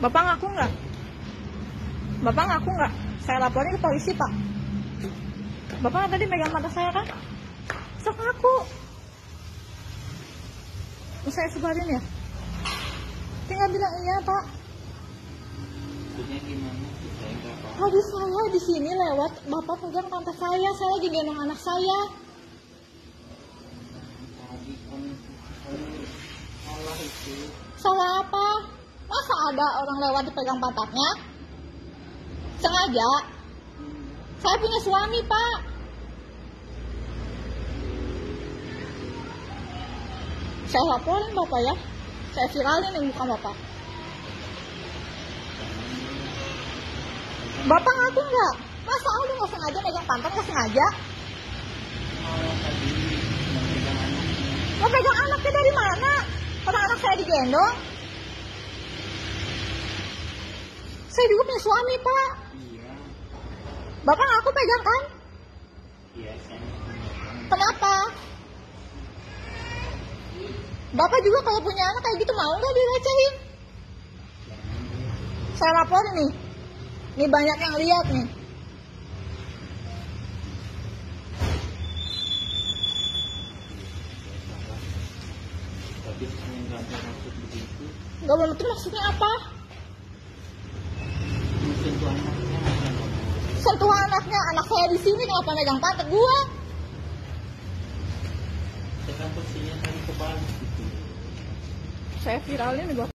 Bapak ngaku nggak? Bapak ngaku nggak? Saya laporin ke polisi, Pak. Bapak tadi megang mata saya kan? Sok ngaku. Mau saya sebarin ya? Tinggal bilang iya, Pak. Maksudnya gimana? Saya nggak paham. Tadi saya di sini lewat, Bapak pegang pantat saya lagi gendong anak saya. Tadi kan salah itu. Salah apa? Masa ada orang lewat dipegang pantatnya? Sengaja? Saya punya suami, Pak. Saya laporin Bapak ya. Saya viralin nih muka Bapak. Bapak ngaku nggak? Masa aku nggak sengaja megang pantat, nggak sengaja? Kalau tadi memegang anaknya. Mau pegang anaknya dari mana? Orang anak saya digendong. Saya juga punya suami, Pak. Iya. Bapak ngaku pegang kan? Iya, saya memegang. Kenapa? Bapak juga kalau punya anak kayak gitu mau nggak direcehin? Saya laporin nih. Nih banyak yang lihat nih. Tapi saya nggak bermaksud begitu. Gak bener, itu maksudnya apa? Menyentuh anaknya bukan ngomong. Sentuh anaknya, anak saya di sini kenapa megang pantat gua? Saya kan posisinya tadi kebalik gitu. Saya viralin nih, Bapak.